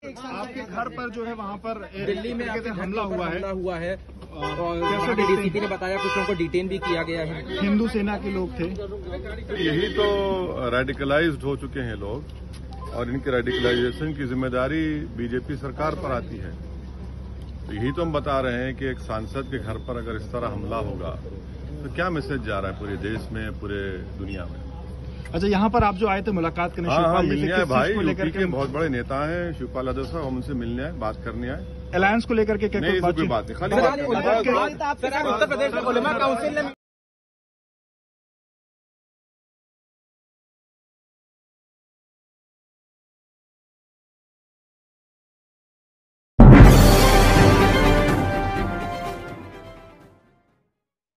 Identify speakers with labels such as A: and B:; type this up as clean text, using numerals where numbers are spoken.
A: आपके घर पर जो है वहाँ पर
B: दिल्ली में
A: हमला हुआ है
B: और डीसीपी ने बताया कुछ लोगों को डिटेन भी किया गया है।
A: हिंदू सेना के लोग थे।
C: यही तो रेडिकलाइज्ड हो चुके हैं लोग और इनके रेडिकलाइजेशन की जिम्मेदारी बीजेपी सरकार पर आती है। तो यही तो हम बता रहे हैं कि एक सांसद के घर पर अगर इस तरह हमला होगा तो क्या मैसेज जा रहा है पूरे देश में, पूरे दुनिया में।
A: अच्छा, यहाँ पर आप जो आए थे मुलाकात करने,
C: हाँ, मिलने आए भाई, यूपी के बहुत बड़े नेता हैं शिवपाल यादव साहब, हम उनसे मिलने आए, बात करने आए।
A: अलायंस को लेकर के क्या
C: नहीं, कोई बात नहीं, खाली बात।
B: उत्तर प्रदेश में